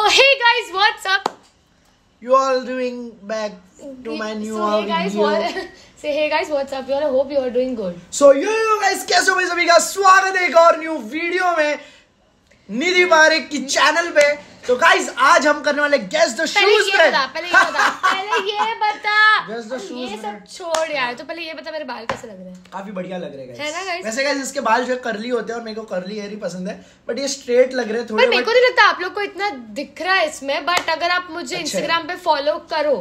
hey guys, what's up? You all doing back to my new video. Say hey guys, what's up? I hope you are doing good. So you guys, कैसे हो भाई सभी का स्वागत है एक और न्यू वीडियो में निधि पारेख की चैनल पे। तो गाइस आज हम करने वाले गेस द शूज पे। पहले ये बता गेस द शूज। ये सब छोड़ यार, तो पहले ये बता मेरे बाल कैसे लग रहे हैं? काफी बढ़िया लग रहे हैं है ना गाइस? वैसे गाइस इसके बाल जो है कर्ली होते हैं और मेरे को कर्ली हेयर ही पसंद है, बट ये स्ट्रेट लग रहे हैं थोड़े। पर मेरे को नहीं लगता आप लोग को इतना दिख रहा है इसमें, बट अगर आप मुझे इंस्टाग्राम पे फॉलो करो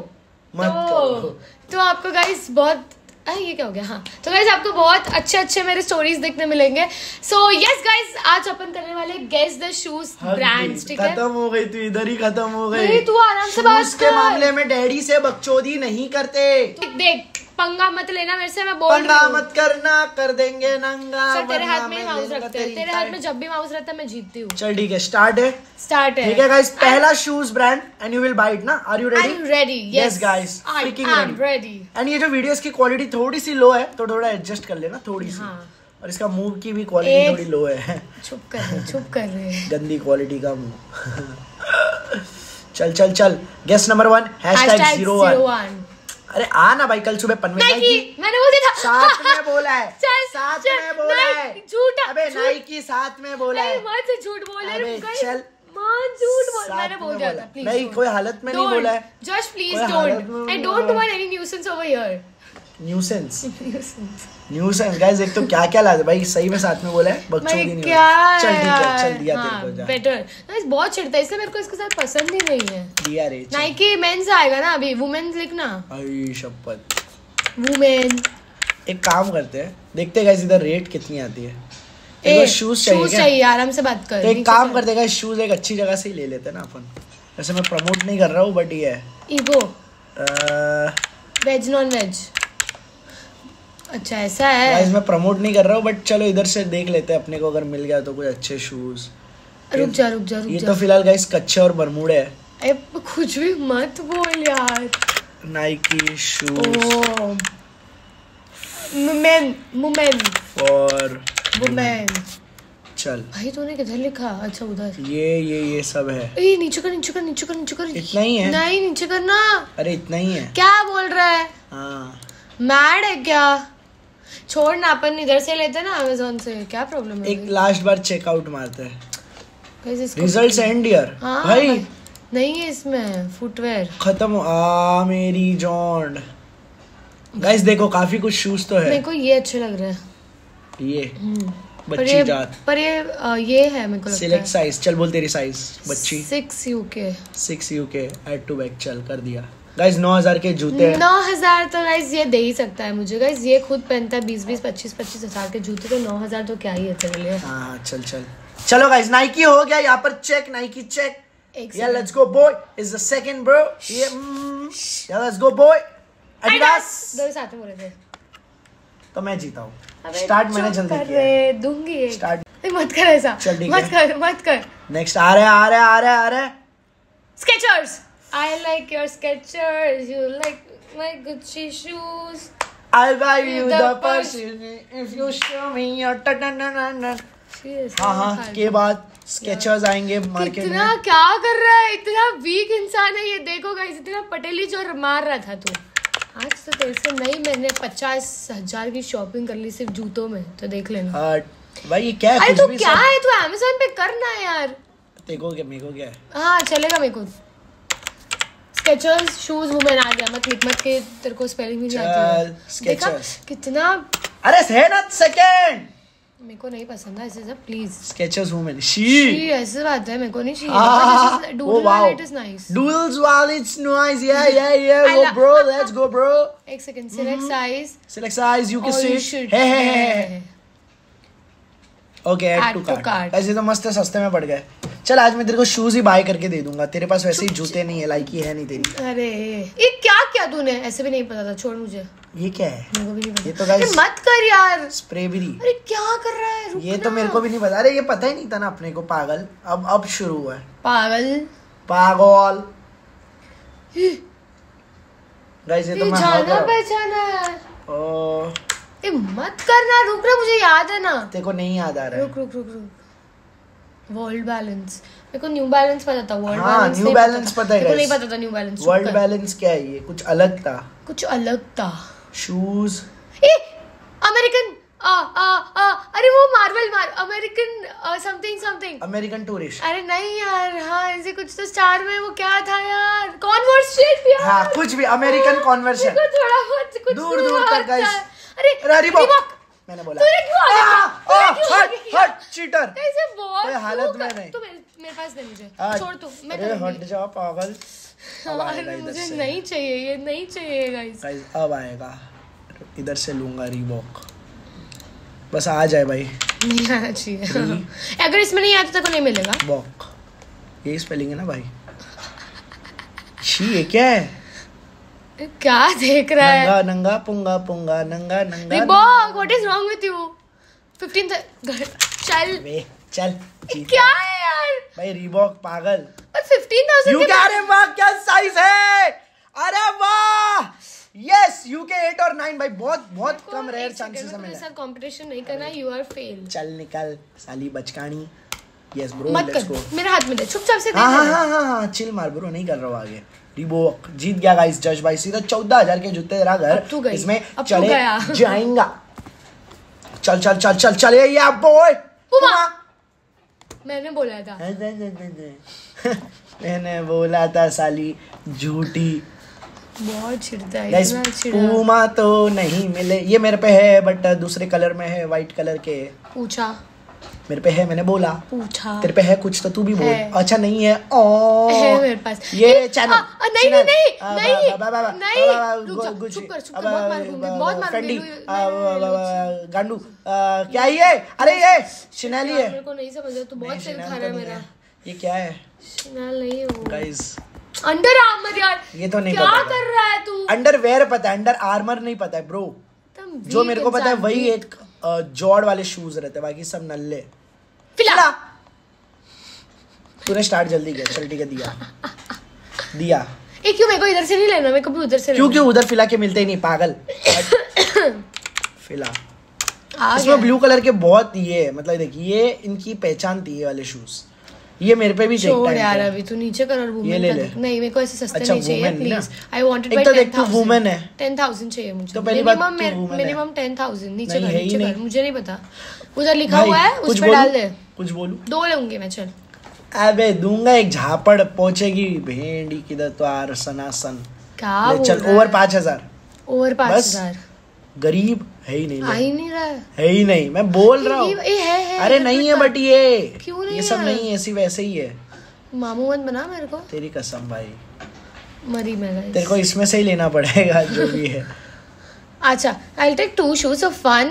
तो आपको गाइस बहुत ये क्या हो गया। हाँ, तो गाइस आपको बहुत अच्छे मेरे स्टोरीज देखने मिलेंगे। सो यस गाइस, आज ओपन करने वाले गेस द शूज ब्रांड्स। ठीक है, खत्म हो गई तू, इधर ही खत्म हो गई। तू आराम से बात कर। के मामले में डैडी से बकचोदी नहीं करते। देख, पंगा मत लेना मेरे से, मैं बोल रही हूँ। पंगा मत करना, कर देंगे नंगा। सर तेरे हाथ में माउस रखते हैं, तेरे हाथ में जब भी माउस रहता है मैं जीतती हूँ। चल ठीक है, स्टार्ट है। ठीक है गाइस, पहला shoes brand and you will buy it ना। Are you ready? I am ready. Yes guys, freaking ready. And ये जो वीडियोस की क्वालिटी थोड़ी सी लो है तो थोड़ा एडजस्ट कर लेना थोड़ी सी। और इसका मुंह की भी क्वालिटी थोड़ी लो है। चुप कर रहे गंदी क्वालिटी का मुंह। चल गेस नंबर 1 #01। अरे आ ना भाई, कल सुबह पनवेल मैंने बोल दिया था। साथ में बोला है, साथ में बोला है। झूठा। अबे नाइकी साथ में बोला है। मत झूठ बोल रहे। अबे चल, झूठ बोल, मैंने बोल दिया था। प्लीज नहीं, कोई हालत में नहीं बोला है। Just please don't. I don't want any nuisance over here. Nuisance guys, एक तो क्या लाते भाई, सही में साथ में बोला है, बकचोदी नहीं। चल ठीक है, चल दिया तेरे को। बेटर गाइस, बहुत चिढ़ता है इसलिए मेरे को इसके साथ पसंद ही नहीं है। दिया रे। नाइकी मेंस आएगा ना अभी, वुमेन्स लिखना। आई शपथ, वुमेन। एक काम करते हैं, देखते हैं गाइस इधर रेट कितनी आती है। एक शूज चाहिए, आराम से बात कर। एक काम करते हैं, शूज एक अच्छी जगह से ही ले लेते हैं ना अपन। वैसे मैं प्रमोट नहीं कर रहा हूँ, बट ये है ईगो वेज नॉन वेज। अच्छा ऐसा है गाइस, मैं प्रमोट नहीं कर रहा हूँ, बट चलो इधर से देख लेते हैं अपने को अगर मिल गया तो कुछ अच्छे शूज। रुक जा। ये तो फिलहाल गाइस कच्चे और बरमूडे है। कुछ भी मत बोल यार। Nike shoes women for women. चल भाई तूने किधर लिखा? अच्छा उधर। ये सब है। नीचे कर। इतना ही है? नहीं, नीचे करना। अरे इतना ही है? क्या बोल रहा है? हाँ, मैड है क्या? छोड़ ना, अपन इधर से लेते ना अमेज़न से, क्या प्रॉब्लम है? एक लास्ट बार चेकआउट मारते हैं। Results and year. भाई नहीं है इसमें फुटवेयर। खत्म मेरी जॉन्ड। गाइस देखो, काफी कुछ शूज तो है। मेरे को ये अच्छे लग रहे हैं। ये बच्ची जात, पर ये है मेरे को लगता है। Select size. चल बोल तेरी साइज बच्ची। 6 UK ऐड टू बैक। चल कर दिया गाइस। 9000 के जूते हैं। 9000 तो गाइस ये दे ही सकता है मुझे। गाइस ये खुद पहनता है 20 25 हजार के जूते, तो 9000 तो क्या ही है तेरे लिए। हाँ चलो गाइस, नाइकी हो गया यहाँ पर check. Nike check. Yeah, let's go boy. Is the second bro. Yeah, let's go boy. Adidas. दो साथ में बोले थे तो मैं जीता हूँ। स्टार्ट मैंने जल्दी किया। दूंगी स्टार्ट। मत कर ऐसा। मत कर। नेक्स्ट आ रहे। Skechers. I like your Skechers. You like my Gucci shoes. I'll buy you the Persian if you show me your ta-ta-na-na-na. हाँ के बाद Skechers आएंगे मार्केट में। इतना क्या कर रहा है? इतना वीक इंसान है ये। देखो गाइस, इतना पटेली जो मार रहा था तू। आज तो तेरे से नहीं, मैंने 50,000 की शॉपिंग कर ली सिर्फ जूतों में, तो देख लेना। भाई ये क्या है? अरे तू क्या है? तू Amazon पे करना है यार। मेरे को क्या है? हाँ चलेगा मेरे को। Skechers शूज वुमेन आ गया। मत के तेरे को स्पेलिंग भी नहीं आती। देखा कितना। अरे है ना सेकंड। मेरे को नहीं पसंद है ऐसे सब, प्लीज। Skechers women. She ऐसे बात है, मेरे को नहीं चाहिए। Doodle वाला it is nice. Doodles वाला it's nice. Yeah. Go bro, let's go bro. एक second. Select size. You can see. Hey. Okay, add to cart. ऐसे तो मस्त सस्ते में पड़ गए। चल आज मैं तेरे को शूज ही बाय करके दे दूंगा। तेरे पास वैसे ही जूते नहीं है, लाइकी है नहीं तेरी। अरे ये क्या तूने? ऐसे भी नहीं पता था, छोड़ मुझे। ये क्या है? मेरे को भी नहीं पता। ये तो गाइस मत कर यार। स्प्रे भी। अरे क्या कर रहा है? रुक ये तो मेरे को भी नहीं पता। अरे ये पता ही नहीं था ना अपने को। पागल। अब शुरू हुआ है। पागल गाइस, ये तो मैं जाना पहचाना है। मत करना, रुक रहा, मुझे याद है ना। तेरे को नहीं याद आ रहा है? रुक। वर्ल्ड बैलेंस मेरे को न्यू बैलेंस पता था, वर्ल्ड बैलेंस न्यू बैलेंस पता है, नहीं पता था न्यू बैलेंस। वर्ल्ड बैलेंस क्या है ये? कुछ अलग था, कुछ अलग था। शूज अमेरिकन अरे वो Marvel American something American tourist. अरे नहीं यार, हाँ ऐसे कुछ तो स्टार में वो क्या था यार, कॉन्वर्स शिट यार। हाँ कुछ भी अमेरिकन कॉन्वर्शन, थोड़ा बहुत कुछ दूर तक गाइस। अरे रीबॉक मैंने बोला। तूने क्यों हट चीटर। कैसे बहुत कोई हालत में नहीं। तू मेरे पास दे, मुझे छोड़ तू। मैं अरे हट जा पागल। मुझे नहीं चाहिए, ये नहीं चाहिए गाइस। अब आएगा, इधर से लूंगा रीबॉक, बस आ जाए भाई। नहीं आना चाहिए, अगर इसमें नहीं आता तो नहीं मिलेगा। बॉक यही स्पेलिंग है ना भाई। शी ये क्या है? क्या देख रहा है? नंगा नंगा पुंगा पुंगा नंगा नंगा। Reebok what is wrong with you? 15 चल क्या है यार भाई रीबॉक पागल। 15,000 यूके। अरे वाह क्या साइज है, अरे वाह यस यूके 8 और 9 भाई, बहुत कम रेयर चांसेस है। मेरे साथ कंपटीशन नहीं करना, यू आर फेल। चल निकल साली बचकानी। यस ब्रो मत लेट्स कर, गो। मेरे हाथ में दे, चुपचाप से दे। हाँ चिल मार ब्रो, नहीं कर रहा हूँ आगे। रीबॉक जीत गया गाइस, जज भाई सीधा 14,000 के जूते तेरा घर इसमें चले जाएगा। चल चल चल चल चल या बॉय। मैंने बोला था मैंने बोला था साली झूठी। बहुत छिड़ता है गाइस, पूमा तो नहीं मिले, ये मेरे पे है बट दूसरे कलर में है, वाइट कलर के। पूछा मेरे पे है, मैंने बोला पूछा। तेरे पे है कुछ तो तू भी बोल। अच्छा नहीं है है मेरे पास ये चैनल। नहीं चुप कर, बहुत मारूंगी गांडू क्या ये? अरे ये शिनाली है। मेरे को नहीं समझ रहा, तू बहुत सिर खा रहा है मेरा। ये क्या है? शिनाल नहीं है वो गाइस, अंडर आर्मर यार। ये तो नहीं क्या पता कर रहा है तू? अंडरवेयर पता है, अंडर आर्मर नहीं पता है ब्रो। जो मेरे को पता है वही एक जॉर्ड वाले शूज रहते, बाकी सब नल्ले। फिला तूने स्टार्ट जल्दी किया, चल ठीक है दिया। क्यों मेरे को इधर से नहीं लेना, मेरे को भी उधर से लेना। क्यों उधर फिला के मिलते ही नहीं पागल। फिला इसमें ब्लू कलर के बहुत ये मतलब देखिए ये इनकी पहचान थी, ये वाले शूज। ये मेरे पे भी छोड़ यार, अभी तू नीचे कर और वुमेन का देख। नहीं मेरे को ऐसे सस्ते नहीं चाहिए please. I wanted buy 10,000। Women है 10,000 चाहिए मुझे। तो पहली बात मिनिमम 10,000। नीचे कर, मुझे नहीं पता, उधर लिखा हुआ है उस पे डाल दे। कुछ बोलूं? 2 लूंगी मैं। चल अबे दूंगा एक झापड़, पहुंचेगी भेंडी किधर तो आर सनासन। क्या चल ओवर 5,000। ओवर 5,000 गरीब है ही नहीं, आ ही नहीं रहा है ही नहीं। मैं बोल रहा हूँ अरे नहीं है बट ये क्यों नहीं, ये सब नहीं ऐसी वैसे ही है। मामू मत बना मेरे को, तेरी कसम भाई मरी मैं। तेरे को इसमें से ही लेना पड़ेगा जो भी है। अच्छा I'll take 2 shoes of fun।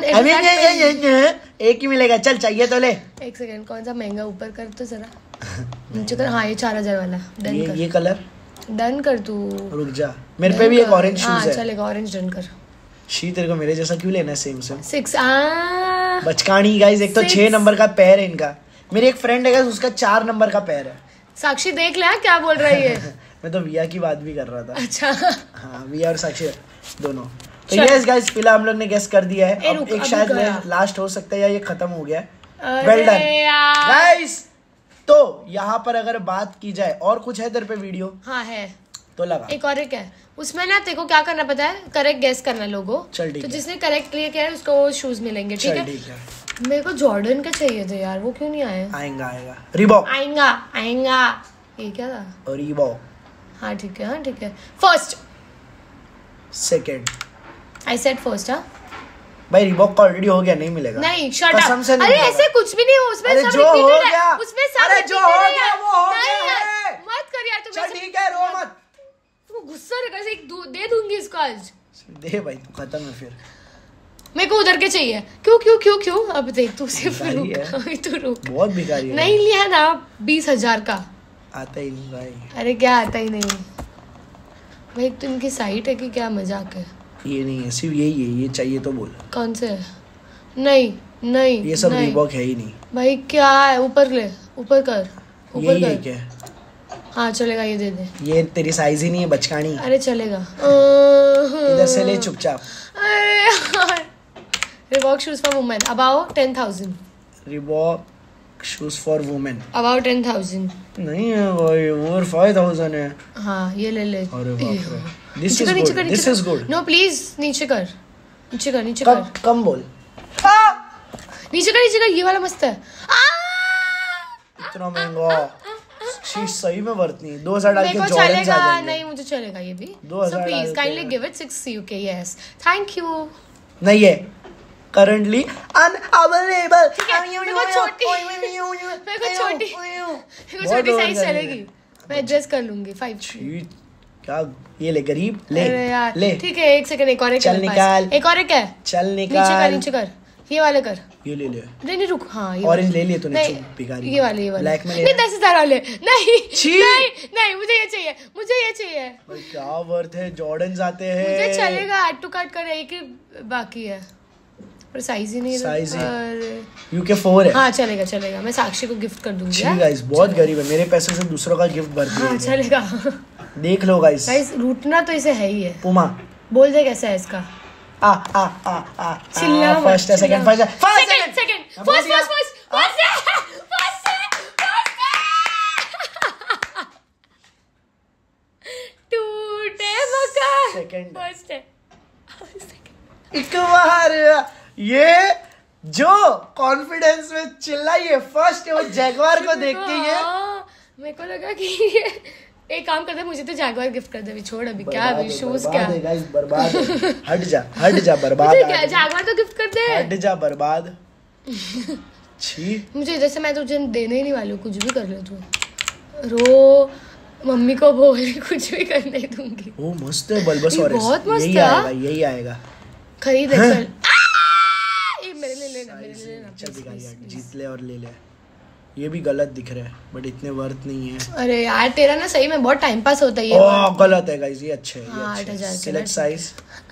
एक ही मिलेगा, चल चाहिए तो ले। एक सेकंड, कौन सा महंगा ऊपर कर तो जरा नीचे कर। हाँ ये 4,000 वाला डन कर। ये कलर डन कर तू, रुक जा। मेरे पे भी एक ऑरेंज शूज है। चलेगा ऑरेंज डन कर। शी तेरे को मेरे जैसा क्यों लेना है? सेम 6 बचकानी गाइस। एक तो 6 नंबर का पैर है इनका। मेरी एक फ्रेंड है गाइस, उसका 4 नंबर का पैर है। साक्षी देख ले क्या बोल रही है। मैं तो विया की बात भी कर रहा था। अच्छा हाँ विया और साक्षी दोनों। तो यस गाइस फिलहाल हम लोग ने गेस कर दिया है। अब एक शायद लास्ट हो सकता है या ये खत्म हो गया है। Well done guys. तो यहाँ पर अगर बात की जाए और कुछ है तेरे पे वीडियो? हाँ है तो लगा। एक और एक है उसमें ना, तेरे को क्या करना पता है, करेक्ट गेस करना लोगो। चल ठीक तो है। जिसने करेक्ट क्लियर किया है उसको वो शूज मिलेंगे। ठीक है। मेरे को जॉर्डन का चाहिए थे यार, वो क्यों नहीं आए? आएगा रीबॉक आएगा। ये क्या था? रीबॉक। हाँ ठीक है। First second I said first. हाँ भाई रीबॉक का ऑलरेडी हो गया, नहीं मिलेगा। नहीं शट अप। अरे ऐसे कुछ भी नहीं हो उसमें, सब रिपीटेड है उसमें, सब अरे जो हो गया वो हो गया है। मत कर यार तू। चल ठीक है रो मत। तू गुस्सा कैसे दे दूंगी इसको आज। दे भाई तू खत्म है फिर। मेरे को उधर के चाहिए। क्यों अब देख तू सिर्फ रुक। बहुत भिखारी है। नहीं लिया ना 20,000 का। आता ही नहीं भाई। अरे क्या आता ही नहीं भाई, तो इनकी साइट है कि क्या मजाक है? ये नहीं है, सिर्फ यही है। ये चाहिए तो बोल। कौन से है? नहीं ये सब रीबॉक है ही नहीं भाई। क्या है? ऊपर ले, ऊपर कर, ऊपर कर। क्या? हाँ चलेगा, ये दे दे। ये तेरी साइज ही नहीं है बचकानी। अरे चलेगा। इधर से ले चुपचाप। अरे रीबॉक शूज फॉर वुमेन। अब आओ 10,000। Reebok shoes for women about 10,000 नहीं है भाई, ओवर 5,000 है। हाँ ये ले ले। अरे बाप रे, this is good, this is good. No please नीचे कर, नीचे कर, नीचे कर। कम बोल। नीचे कर, नीचे कर, ये वाला मस्त है। इतना महंगा शीश सही में वर्थ नहीं। 2,000 डाल के जॉर्डन आ जाएंगे। नहीं मुझे चलेगा ये भी। 2,000 please kindly give it 6 UK। Yes thank you. नहीं है करंटली अनअवेलेबल। मेरे को छोटी साइज चलेगी, मैं एडजस्ट कर लूंगी 5। क्या ये ले गरीब ले। अरे यार ले ठीक है, एक सेकंड, एक और चल निकाल, एक और है। चल निकाल, नीचे कर, ये वाले कर। ये ले ले। नहीं रुक, हाँ ये ऑरेंज ले लिया तूने, चुप भिखारी। ये वाले ब्लैक में ले। नहीं 10,000 वाले नहीं नहीं मुझे ये चाहिए, मुझे ये चाहिए। भाई क्या वर्थ है, जॉर्डन्स आते हैं। मुझे चलेगा, ऐड टू कार्ट कर, एक ही बाकी है पर साइज ही नहीं है। साइज UK 4 है। हाँ चलेगा चलेगा, मैं साक्षी को गिफ्ट कर दूंगी। ठीक गाइस, बहुत गरीब है, मेरे पैसे से दूसरों का गिफ्ट भर दिया। हाँ चलेगा। देख लो गाइस, रूठना तो इसे है ही है। पुमा बोल दे कैसा है इसका। चिल्ला मत, फर्स्ट है, सेकंड, फर्स्ट टूटे मकान। सेकंड फर्स्ट है। एक बार ये जो कॉन्फिडेंस में चिल्लाई फर्स्ट है, वो जैगवार को देख के ये मेरे को लगा कि ये एक काम करते, मुझे तो जैगवार गिफ्ट कर दे। अभी छोड़, अभी क्या, अभी शूज क्या है गाइस, बर्बाद है। हट जा बर्बाद। जैगवार तो गिफ्ट कर दे। हट जा बर्बाद। छी मुझे इधर से, मैं तुझे देने ही नहीं वाली हूँ, कुछ भी कर ले तू। रो मम्मी को बोल, कुछ भी करने दूंगी। ओ मस्त है बल्बस, बहुत मस्त है। यही आएगा, खरीद चल। मेरे लिए लेना, चल जीत ले और ले ले। ये भी गलत दिख रहा है बट इतने वर्थ नहीं है। अरे यार तेरा ना सही में बहुत टाइम पास होता है ये। ओह गलत है गाइस, ये अच्छे है। 8,000 सिलेक्ट साइज।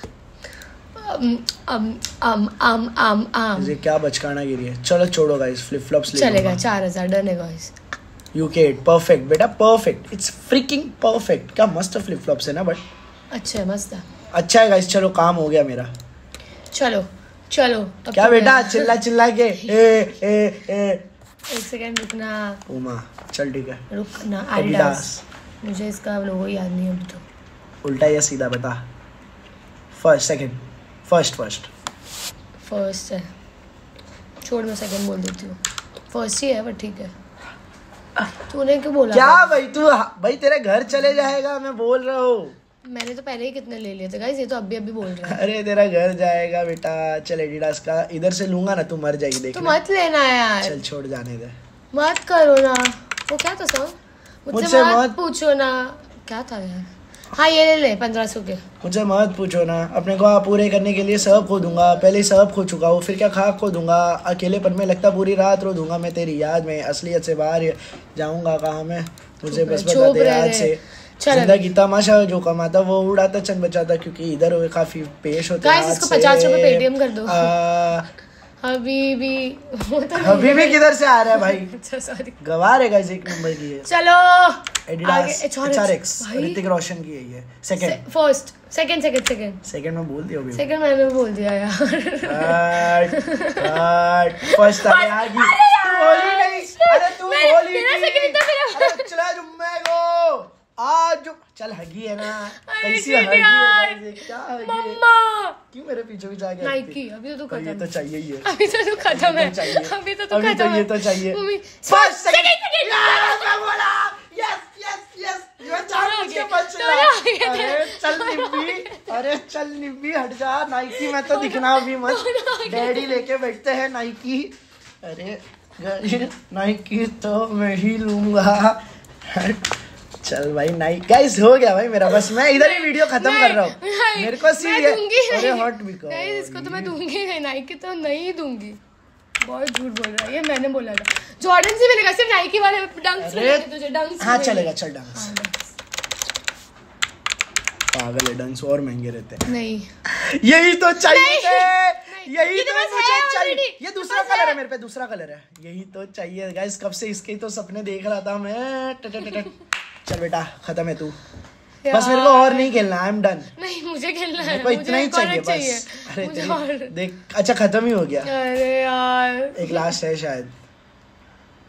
ये क्या बचकाना गिरी है। चलो छोड़ो गाइस, फ्लिप फ्लॉप्स ले चलेगा। 4,000 डन है गाइस। UK 8 परफेक्ट बेटा, परफेक्ट, इट्स फ्रीकिंग परफेक्ट। क्या मस्त फ्लिप फ्लॉप्स है ना, बट अच्छा है, मस्त है, अच्छा है गाइस। चलो काम हो गया मेरा। चलो चलो। क्या बेटा चिल्ला के एक सेकंड रुकना। उमा चल ठीक है, रुकना। एडिडास, मुझे इसका लोगो याद नहीं है अभी तो। उल्टा या सीधा बता। फर्स्ट सेकंड, फर्स्ट है। छोड़, मैं सेकंड बोल देती हूँ। फर्स्ट ही है पर ठीक है। तूने क्यों बोला? क्या भाई तू, भाई तेरे घर चले जाएगा, मैं बोल रहा हूँ। मैंने तो पहले ही कितने ले लिए थे गाइस, ये तो अभी बोल रहा है। अरे तेरा घर जाएगा बेटा। चल एडिडास का इधर से लूंगा ना, तू मर जाएगी देख। तो मत लेना यार। चल छोड़, जाने दे, मत करो ना। वो क्या था सब, मुझसे मत पूछो ना। क्या था यार? हाँ ये ले 1500 के। मुझे मत पूछो ना, अपने को पूरे करने के लिए सब खो दूंगा। पहले सब खो चुका हूँ, फिर क्या खाक खो दूंगा। अकेलेपन में लगता पूरी रात रो दूंगा मैं तेरी याद में। असलियत से बाहर जाऊंगा कहाँ मैं, मुझे बस बता दे आज से। जिंदगी तमाशा, जो कमाता वो उड़ाता, चंद बचाता, क्योंकि इधर हुए काफी पेश होते हैं। इसको 50 रुपए पेटीएम कर दो। हबीबी किधर से आ रहा है भाई? अच्छा सॉरी, गवार है गाइस, 1 नंबर की है। चलो एडिडास HRX, ऋतिक रोशन की है ये। सेकंड, फर्स्ट, सेकंड में बोल दिया। सेकंड मैंने बोल दिया यार। फर्स्ट आ गई। तू बोली नहीं, अरे तू बोली नहीं। चला जुम्मे को आज चल, हगी है ना, कैसी हगी है क्या हगी मम्मा? क्यों मेरे पीछे भी जाके नाइकी? अभी तो तू खत्म, ये तो चाहिए ही है। अभी तो तू खत्म है, अभी तो तू खत्म है। ये तो चाहिए। फर्स्ट सेकंड मैं बोला यस ये चार के बच रहा। अरे चल निब्बी हट जा। नाइकी में तो दिखना भी मत, डैडी लेके बैठते हैं नाइकी। अरे नाइकी तो मैं ही लूंगा। चल भाई नाइक गाइस, हो गया भाई मेरा, बस मैं इधर ही वीडियो खत्म कर रहा हूँ। मेरे को अरे हॉट बिकॉज़ गाइस, इसको तो मैं दूंगी नहीं, नाइकी तो नहीं दूंगी। बहुत झूठ बोल रहा है ये, मैंने बोला था। जॉर्डन से मिलेगा, सिर्फ नाइकी वाले डंक्स मिलेंगे तुझे। डंक्स हाँ चलेगा, चल डंक्स। पागल है, डंक्स और महंगे रहते हैं। नहीं यही तो चाहिए, यही तो मुझे चाहिए। ये दूसरा कलर है मेरे पे, दूसरा कलर है। यही तो चाहिए गाइस, कब से इसके तो सपने देख रहा था मैं। चल बेटा खत्म है तू, बस मेरे को और नहीं खेलना। I am done. नहीं मुझे खेलना है, मेरे को इतना ही चाहिए बस। अरे देख, अच्छा खत्म ही हो गया। अरे यार एक लास्ट है शायद।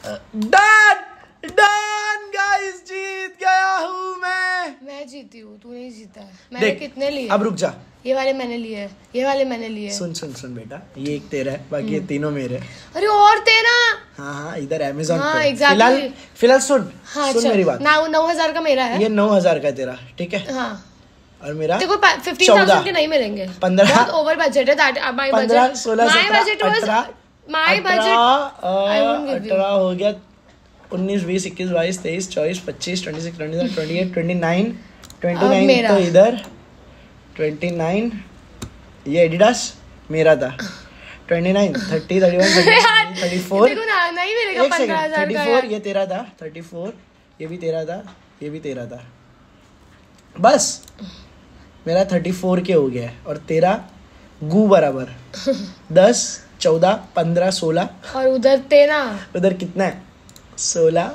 डन डन गाइस, जीत गया हूँ मैं जीती हूँ, तू नहीं जीता है। मैंने कितने लिए? अब रुक जा, ये वाले मैंने लिए, ये वाले मैंने लिए। सुन सुन सुन बेटा, ये एक तेरा है, बाकी ये तीनों मेरे। अरे और तेरा? हाँ इधर अमेज़न हाँ, पे। exactly। फिलहाल सुन, हाँ, सुन मेरी बात। 9,000 का मेरा है। ये 9,000 का तेरा, ठीक है? हाँ। और मेरा देखो 15,000 के नहीं मिलेंगे। 15 ओवर बजट है। That my budget. 15 16 my budget was my budget. 18 हो गया, 19 20 21 22 23 24 25 26 27 28 29 29 तो इधर 29। ये एडिडास मेरा था। 29 30 31 34। देखो ना, नहीं मिलेगा 15,000 का। 34 ये तेरा था, 34 ये भी तेरा था, ये भी तेरा था। बस मेरा 34 के हो गया है और तेरा गू बराबर 10 14 15 16 और उधर तेरा उधर कितना है? 16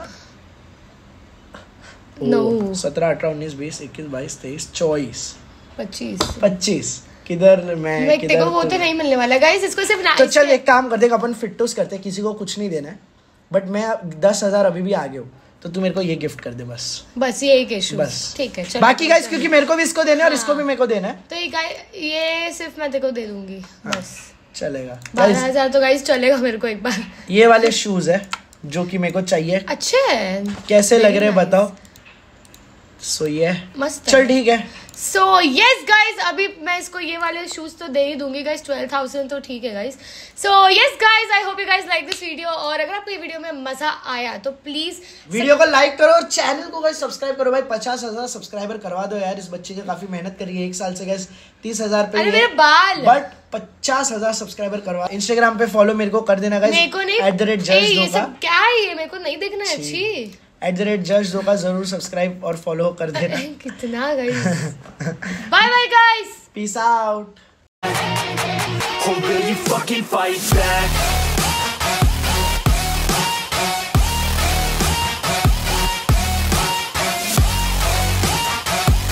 9 17 18 19 20 21 22 23 24 25 25 किधर मैं किधर वो तो नहीं मिलने वाला गाइस, इसको सिर्फ तो चल एक काम करते, अपन फिटूस करते, किसी को कुछ नहीं देना है, बट मैं 10,000 अभी भी आगे हूँ, तो तू मेरे को ये गिफ्ट कर दे बस ये एक इशू। बस ठीक है, चलो। बाकी गाइस क्योंकि मेरे को भी इसको देना है और इसको भी मेरे को देना है, तो ये सिर्फ मैं तेरे को दे दूंगी बस। चलेगा। 12,000 तो गाइस चलेगा मेरे को एक बार। ये वाले शूज है जो कि मेरे को चाहिए। अच्छे है, कैसे लग रहे बताओ? सो ये मस्त चल ठीक है। सो यस गाइज, अभी मैं इसको ये वाले शूज तो दे ही दूंगी गाइज। 12,000 तो ठीक है guys. So yes guys, I hope you guys like this video. और अगर आपको ये वीडियो में मजा आया तो प्लीज वीडियो को लाइक करो और चैनल को गाइज सब्सक्राइब करो। भाई 50,000 सब्सक्राइबर करवा दो यार, इस बच्चे की काफी मेहनत करी है 1 साल से गाइज। 30,000 पे मेरे बाल, बट 50,000 सब्सक्राइबर करवा। इंस्टाग्राम पे फॉलो मेरे को कर देना गाइज। मेरे को नहीं, क्या है ये, मेरे को नहीं देखना है। अच्छी @JudgeDoka जरूर सब्सक्राइब और फॉलो कर देना। कितना guys. Bye bye guys, peace out. Or will you fucking fight back?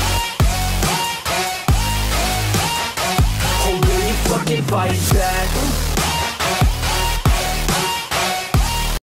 Or will you fucking fight back?